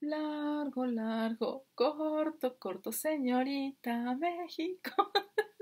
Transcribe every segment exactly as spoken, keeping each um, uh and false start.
Largo, largo, corto, corto, señorita México.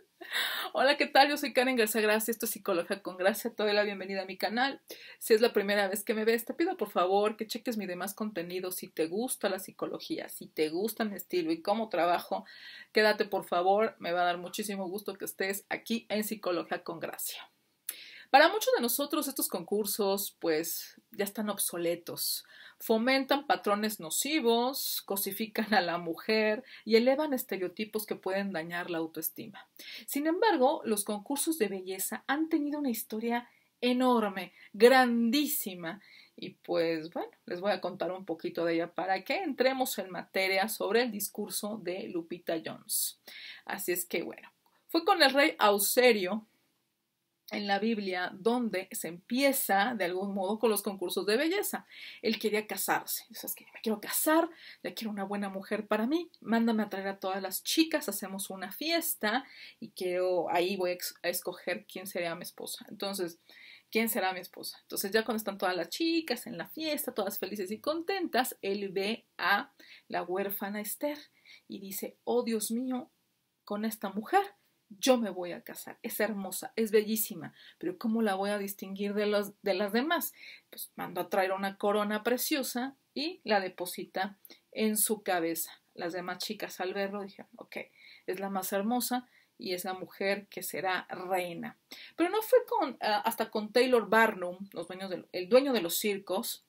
Hola, ¿qué tal? Yo soy Karen García Gracia, esto es Psicología con Gracia. Te doy la bienvenida a mi canal. Si es la primera vez que me ves, te pido por favor que cheques mi demás contenido. Si te gusta la psicología, si te gusta mi estilo y cómo trabajo, quédate por favor. Me va a dar muchísimo gusto que estés aquí en Psicología con Gracia. Para muchos de nosotros estos concursos pues ya están obsoletos, fomentan patrones nocivos, cosifican a la mujer y elevan estereotipos que pueden dañar la autoestima. Sin embargo, los concursos de belleza han tenido una historia enorme, grandísima, y pues bueno, les voy a contar un poquito de ella para que entremos en materia sobre el discurso de Lupita Jones. Así es que bueno, fue con el rey Auserio en la Biblia donde se empieza de algún modo con los concursos de belleza. Él quería casarse. O sea, es que me quiero casar, ya quiero una buena mujer para mí. Mándame a traer a todas las chicas, hacemos una fiesta y quiero, ahí voy a escoger quién sería mi esposa. Entonces, ¿quién será mi esposa? Entonces, ya cuando están todas las chicas en la fiesta, todas felices y contentas, él ve a la huérfana Esther y dice, oh Dios mío, con esta mujer yo me voy a casar, es hermosa, es bellísima, pero ¿cómo la voy a distinguir de, los, de las demás? Pues mando a traer una corona preciosa y la deposita en su cabeza. Las demás chicas al verlo dijeron, ok, es la más hermosa y es la mujer que será reina. Pero no fue con, uh, hasta con Taylor Barnum, los dueños de, el dueño de los circos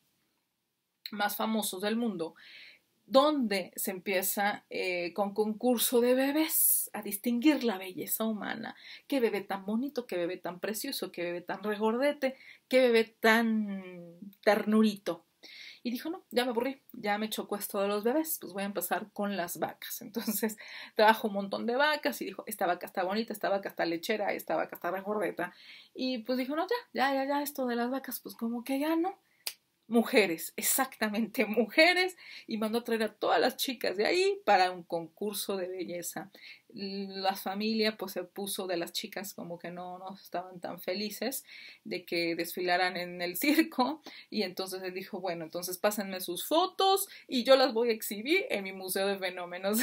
más famosos del mundo, donde se empieza eh, con concurso de bebés a distinguir la belleza humana. Qué bebé tan bonito, qué bebé tan precioso, qué bebé tan regordete, qué bebé tan ternurito. Y dijo, no, ya me aburrí, ya me chocó esto de los bebés, pues voy a empezar con las vacas. Entonces trajo un montón de vacas y dijo, esta vaca está bonita, esta vaca está lechera, esta vaca está regordeta. Y pues dijo, no, ya, ya, ya, ya, esto de las vacas, pues como que ya no. Mujeres, exactamente mujeres, y mandó a traer a todas las chicas de ahí para un concurso de belleza. La familia pues se puso de las chicas como que no, no estaban tan felices de que desfilaran en el circo y entonces él dijo, bueno, entonces pásenme sus fotos y yo las voy a exhibir en mi museo de fenómenos.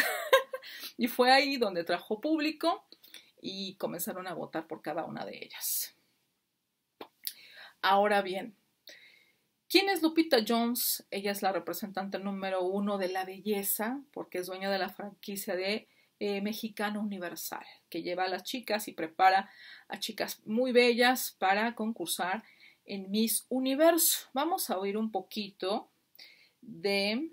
Y fue ahí donde trajo público y comenzaron a votar por cada una de ellas. Ahora bien, ¿quién es Lupita Jones? Ella es la representante número uno de la belleza, porque es dueña de la franquicia de eh, Mexicano Universal, que lleva a las chicas y prepara a chicas muy bellas para concursar en Miss Universo. Vamos a oír un poquito de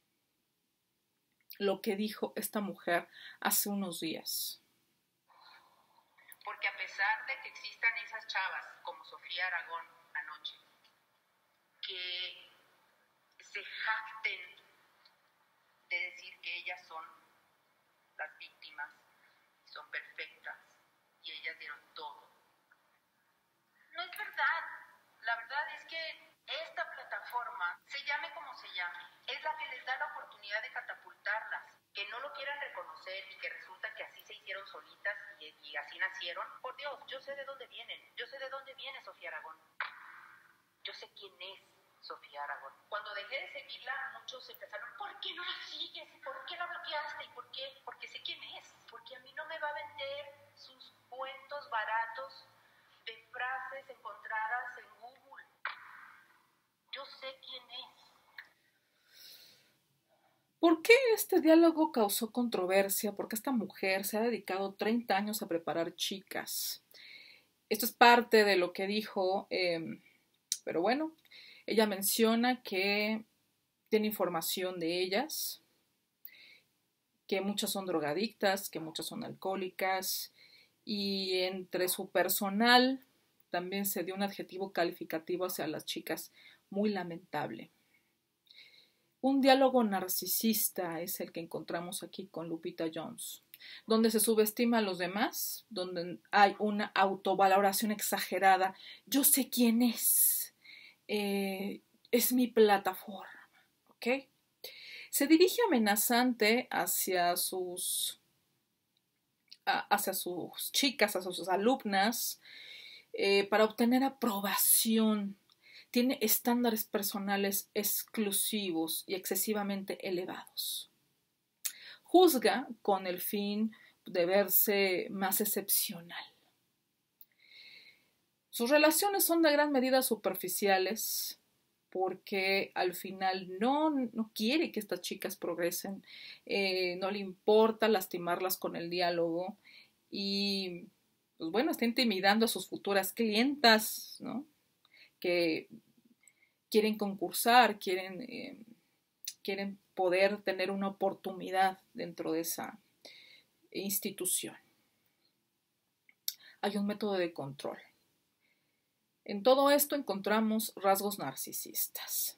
lo que dijo esta mujer hace unos días. Porque a pesar de que existan esas chavas como Sofía Aragón anoche, que se jacten de decir que ellas son las víctimas, son perfectas y ellas dieron todo. No es verdad. La verdad es que esta plataforma, se llame como se llame, es la que les da la oportunidad de catapultarlas. Que no lo quieran reconocer y que resulta que así se hicieron solitas y, y así nacieron. Por Dios, yo sé de dónde vienen. Yo sé de dónde viene Sofía Aragón. Yo sé quién es Sofía Aragón. Cuando dejé de seguirla, muchos empezaron, ¿por qué no la sigues? ¿Por qué la bloqueaste? ¿Y por qué? Porque sé quién es. Porque a mí no me va a vender sus cuentos baratos de frases encontradas en Google. Yo sé quién es. ¿Por qué este diálogo causó controversia? Porque esta mujer se ha dedicado treinta años a preparar chicas. Esto es parte de lo que dijo, eh, pero bueno, ella menciona que tiene información de ellas, que muchas son drogadictas, que muchas son alcohólicas, y entre su personal también se dio un adjetivo calificativo hacia las chicas muy lamentable. Un diálogo narcisista es el que encontramos aquí con Lupita Jones, donde se subestima a los demás, donde hay una autovaloración exagerada. Yo sé quién es, eh, es mi plataforma, ¿ok? Se dirige amenazante hacia sus, hacia sus chicas, hacia sus alumnas, eh, para obtener aprobación. tiene estándares personales exclusivos y excesivamente elevados. Juzga con el fin de verse más excepcional. Sus relaciones son de gran medida superficiales porque al final no, no quiere que estas chicas progresen, eh, no le importa lastimarlas con el diálogo y, pues bueno, está intimidando a sus futuras clientas, ¿no? Que quieren concursar, quieren, eh, quieren poder tener una oportunidad dentro de esa institución. Hay un método de control. En todo esto encontramos rasgos narcisistas.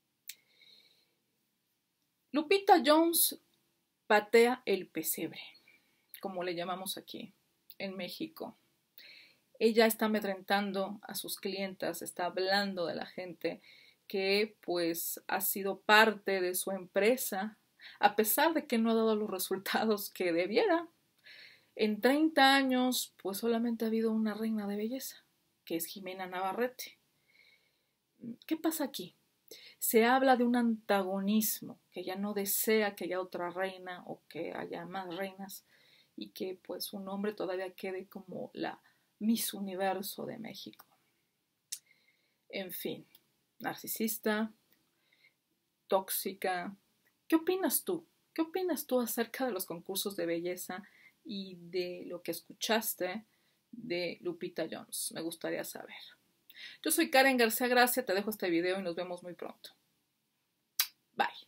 Lupita Jones patea el pesebre, como le llamamos aquí en México. Ella está amedrentando a sus clientas, está hablando de la gente que pues ha sido parte de su empresa, a pesar de que no ha dado los resultados que debiera. En treinta años pues solamente ha habido una reina de belleza, que es Ximena Navarrete. ¿Qué pasa aquí? Se habla de un antagonismo, que ella no desea que haya otra reina o que haya más reinas y que pues un hombre todavía quede como la Miss Universo de México. En fin, narcisista, tóxica. ¿Qué opinas tú? ¿Qué opinas tú acerca de los concursos de belleza y de lo que escuchaste de Lupita Jones? Me gustaría saber. Yo soy Karen García Gracia, te dejo este video y nos vemos muy pronto. Bye.